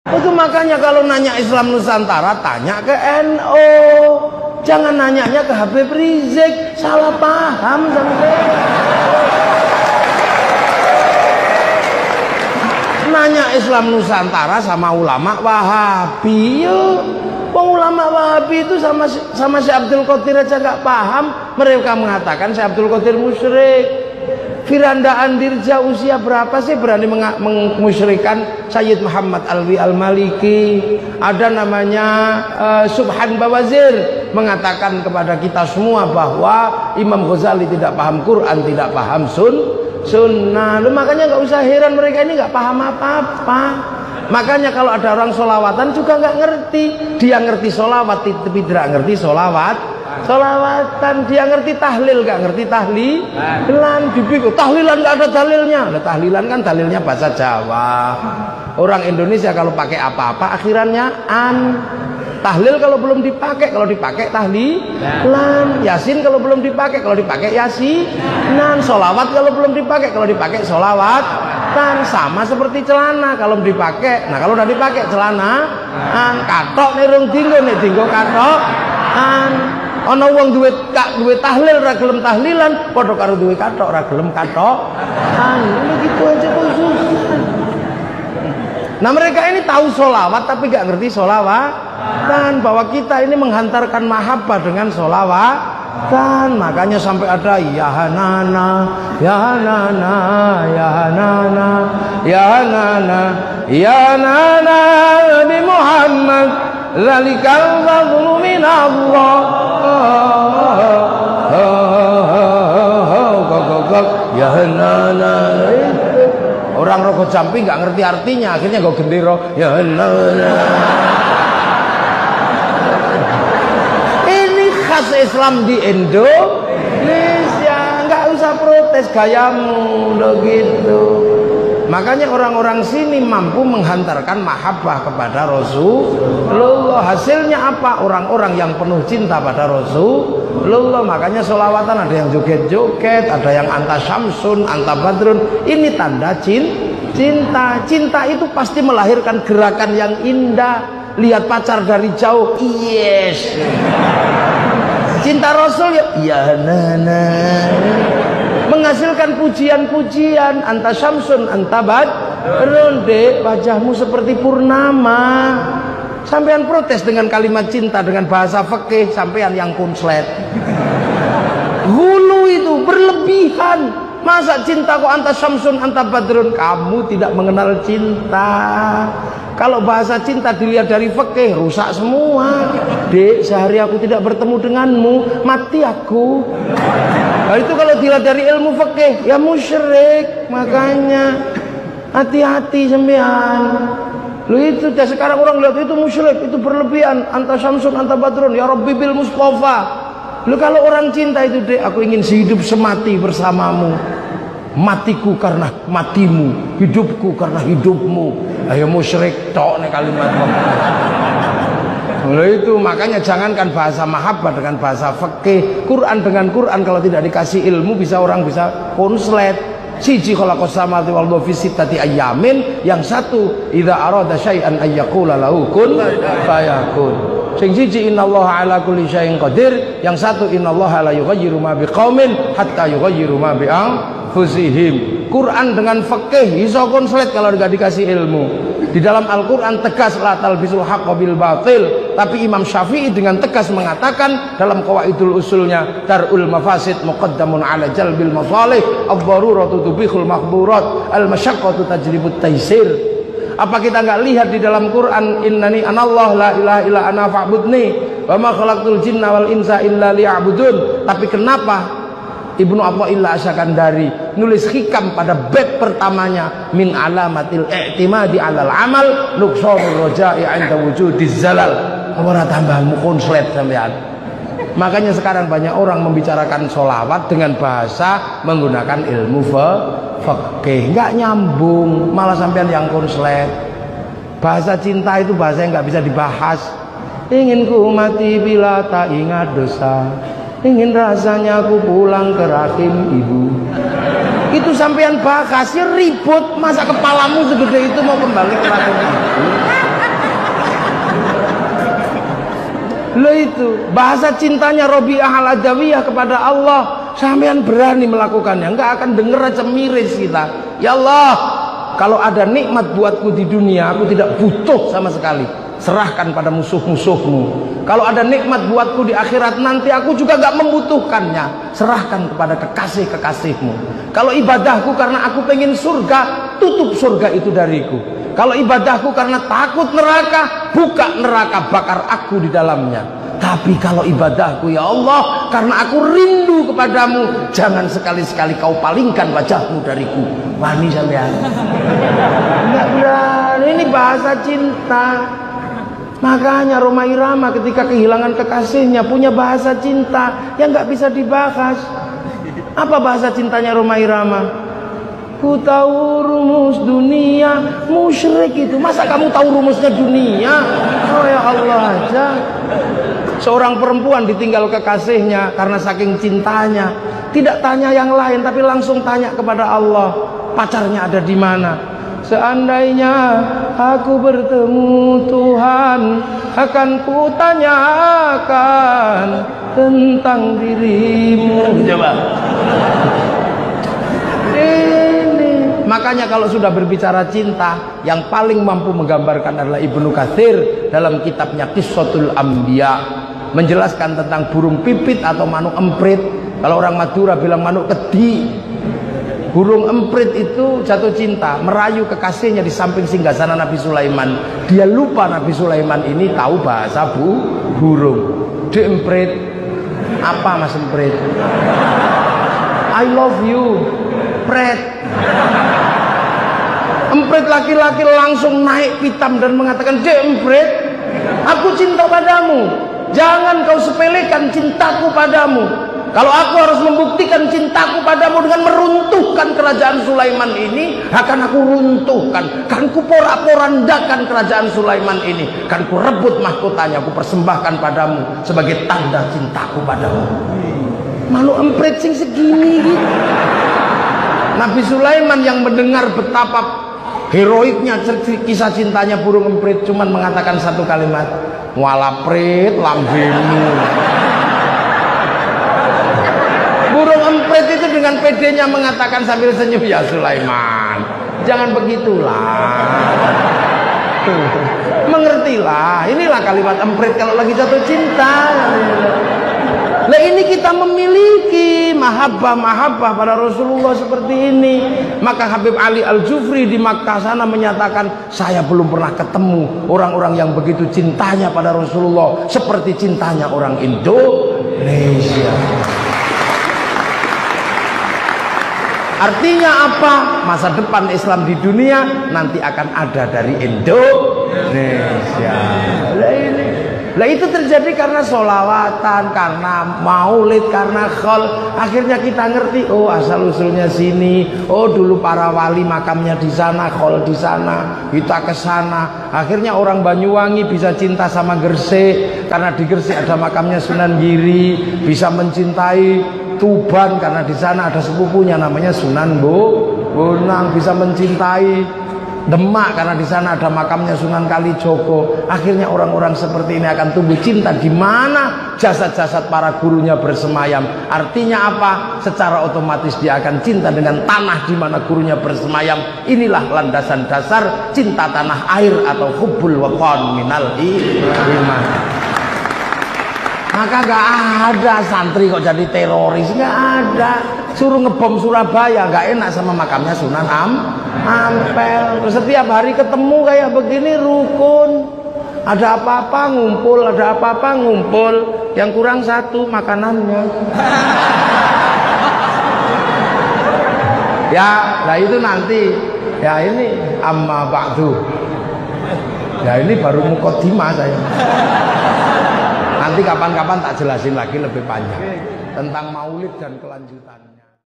Itu makanya kalau nanya Islam Nusantara tanya ke NU, jangan nanyanya ke Habib Rizik, salah paham sampai. Nanya Islam Nusantara sama ulama Wahabi, yuk. Ulama Wahabi itu sama Syekh Abdul Qadir aja nggak paham. Mereka mengatakan Syekh Abdul Qadir musyrik. Firanda Andirja usia berapa sih berani memusyrikan Sayyid Muhammad Alwi Al-Maliki? Ada namanya Subhan Bawazir mengatakan kepada kita semua bahwa Imam Ghazali tidak paham Quran, tidak paham sunnah. Makanya nggak usah heran mereka ini nggak paham apa-apa. Makanya kalau ada orang solawatan juga nggak ngerti. Dia ngerti solawat tapi tidak ngerti solawatan. Dia ngerti tahlil nggak ngerti tahlilan. Dipikir tahlilan nggak ada dalilnya. Ada tahlilan kan dalilnya bahasa Jawa. Orang Indonesia kalau pakai apa-apa akhirannya an. Tahlil kalau belum dipakai, kalau dipakai tahlilan. Yasin kalau belum dipakai, kalau dipakai yasinan. Solawat kalau belum dipakai, kalau dipakai solawat. Kan sama seperti celana kalau dipakai. Nah kalau udah dipakai celana, katok nih rung dinggo nih dinggo katok. Ana wong duwe tahlil ra gelem tahlilan, padha karo duwe kathok ra gelem kathok. Ini gitu aja kok susah. Nah mereka ini tahu solawat tapi gak ngerti solawat. Dan bahwa kita ini menghantarkan mahabbah dengan solawat. Dan makanya sampai ada ya hanana, ya hanana, ya hanana, ya hanana, ya hanana Nabi Muhammad. Zalikal fadlu minallah. Ya nana. Orang rogo jampi nggak ngerti artinya, akhirnya gue gendero. Ya nana. Ini khas Islam di Indonesia, nggak usah protes gayamu, udah gitu. Makanya orang-orang sini mampu menghantarkan mahabbah kepada Rasulullah. Hasilnya apa? Orang-orang yang penuh cinta pada Rasulullah. Makanya sholawatan ada yang joget-joget, ada yang anta syamsun, anta badrun. Ini tanda cinta. Cinta itu pasti melahirkan gerakan yang indah. Lihat pacar dari jauh, yes. Cinta Rasul ya nana. Menghasilkan pujian-pujian, anta syamsun anta badrun, dek wajahmu seperti purnama. Sampean protes dengan kalimat cinta dengan bahasa fikih, sampean yang kunslet. Hulu itu berlebihan. Masa cinta kok anta syamsun anta badrun? Kamu tidak mengenal cinta. Kalau bahasa cinta dilihat dari fikih rusak semua. Dek, sehari aku tidak bertemu denganmu, mati aku. Nah itu kalau dilihat dari ilmu fikih ya musyrik. Makanya hati-hati sembian. Lu itu sekarang orang lihat itu musyrik, itu berlebihan. Anta syamsun anta badrun ya Rabbi bil Mustafa. Lu kalau orang cinta itu, dek, aku ingin hidup semati bersamamu. Matiku karena matimu, hidupku karena hidupmu. Ayo musyrik tok nih kalimat. Nah itu makanya jangankan bahasa mahabbah dengan bahasa fikih, Quran dengan Quran kalau tidak dikasih ilmu bisa orang bisa konslet. Siji khalaqas samawati wal arda fi sittati ayyamin, yang satu idza arada syai'an ay yaqula lahu kun fayakun. Sing siji innallaha ala kulli syai'in qadir, yang satu innallaha la yughayyiru ma biqaumin hatta yughayyiru ma bi anfusihim. Quran dengan fikih iso konslet kalau enggak dikasih ilmu. Di dalam Al-Quran tegas la talbisul haqqa bil batil, tapi Imam Syafi'i dengan tegas mengatakan dalam qawaidul usulnya darul mafasid muqaddamun ala jalbil masalih, ad-daruratu tubihul mahdhurat, al-masyaqqatu tajlibut taysir. Apa kita nggak lihat di dalam Quran innani anallah la ilaha illa ana fa'budni wa ma khalaqtul jinna wal insa illa liya'budun. Tapi kenapa Ibnu Athaillah Asyakandari nulis hikam pada bab pertamanya min alamatil i'timadi alal amal nuqsanur raja'i 'inda wujudiz zalal. Ora tambahmu konslet sampean. Makanya sekarang banyak orang membicarakan sholawat dengan bahasa menggunakan ilmu fikih, nggak nyambung, malah sampean yang konslet. Bahasa cinta itu bahasa yang nggak bisa dibahas. Ingin ku mati bila tak ingat dosa, ingin rasanya aku pulang ke rahim ibu. Itu sampean bahasnya ribut, masa kepalamu segede itu mau kembali ke rahim ibu? Lah itu bahasa cintanya Robiah Al-Adawiyah kepada Allah. Sampean berani melakukannya, enggak akan denger aja miris kita. Ya Allah, kalau ada nikmat buatku di dunia, aku tidak butuh sama sekali. Serahkan pada musuh-musuhmu. Kalau ada nikmat buatku di akhirat nanti, aku juga gak membutuhkannya. Serahkan kepada kekasih-kekasihmu. Kalau ibadahku karena aku pengen surga, tutup surga itu dariku. Kalau ibadahku karena takut neraka, buka neraka, bakar aku di dalamnya. Tapi kalau ibadahku ya Allah karena aku rindu kepadamu, jangan sekali-sekali kau palingkan wajahmu dariku. Wani sampean. Enggak berani, ini bahasa cinta. Makanya Rhoma Irama ketika kehilangan kekasihnya punya bahasa cinta yang nggak bisa dibahas. Apa bahasa cintanya Rhoma Irama? Ku tahu rumus dunia, musyrik itu. Masa kamu tahu rumusnya dunia? Oh ya Allah aja. Seorang perempuan ditinggal kekasihnya karena saking cintanya, tidak tanya yang lain tapi langsung tanya kepada Allah, pacarnya ada di mana? Seandainya aku bertemu Tuhan, akan kutanyakan tentang dirimu. Coba. Makanya kalau sudah berbicara cinta, yang paling mampu menggambarkan adalah Ibnu Katsir dalam kitabnya Qissatul Anbiya, menjelaskan tentang burung pipit atau manuk emprit. Kalau orang Madura bilang manuk kedi. Burung emprit itu jatuh cinta, merayu kekasihnya di samping singgasana Nabi Sulaiman. Dia lupa Nabi Sulaiman ini tahu bahasa burung. Di emprit, apa mas emprit? I love you, pret. Emprit laki-laki langsung naik pitam dan mengatakan, "Dek emprit, aku cinta padamu. Jangan kau sepelekan cintaku padamu. Kalau aku harus membuktikan cintaku padamu dengan meruntuhkan kerajaan Sulaiman ini, akan aku runtuhkan. Kan ku porak-porandakan kerajaan Sulaiman ini. Kan ku rebut mahkotanya, ku persembahkan padamu sebagai tanda cintaku padamu." Malu emprit sing segini gitu. Nabi Sulaiman yang mendengar betapa heroiknya kisah cintanya burung emprit cuman mengatakan satu kalimat, "Wala prit lambemu." Burung emprit itu dengan pedenya mengatakan sambil senyum, "Ya Sulaiman, jangan begitulah. Mengertilah, inilah kalimat emprit kalau lagi jatuh cinta." Lah ini kita memiliki mahabbah pada Rasulullah seperti ini. Maka Habib Ali Al-Jufri di Makkah sana menyatakan, saya belum pernah ketemu orang-orang yang begitu cintanya pada Rasulullah seperti cintanya orang Indonesia. Artinya apa? Masa depan Islam di dunia nanti akan ada dari Indonesia. Lah itu terjadi karena sholawatan, karena maulid, karena khol. Akhirnya kita ngerti, oh asal usulnya sini. Oh dulu para wali makamnya di sana, khol di sana, kita ke sana. Akhirnya orang Banyuwangi bisa cinta sama Gresik karena di Gresik ada makamnya Sunan Giri, bisa mencintai Tuban karena di sana ada sepupunya namanya Sunan Bonang, bisa mencintai Demak karena di sana ada makamnya Sunan Kalijogo. Akhirnya orang-orang seperti ini akan tumbuh cinta di mana jasad-jasad para gurunya bersemayam. Artinya apa? Secara otomatis dia akan cinta dengan tanah di mana gurunya bersemayam. Inilah landasan dasar cinta tanah air atau hubbul watan minal iman. Maka gak ada santri kok jadi teroris, gak ada. Suruh ngebom Surabaya, gak enak sama makamnya Sunan Ampel. Terus setiap hari ketemu kayak begini rukun. Ada apa-apa ngumpul, ada apa-apa ngumpul. Yang kurang satu makanannya. Ya, nah itu nanti. Ya ini amma ba'du. Ya ini baru muqaddimah saya. Nanti kapan-kapan tak jelasin lagi lebih panjang tentang maulid dan kelanjutannya.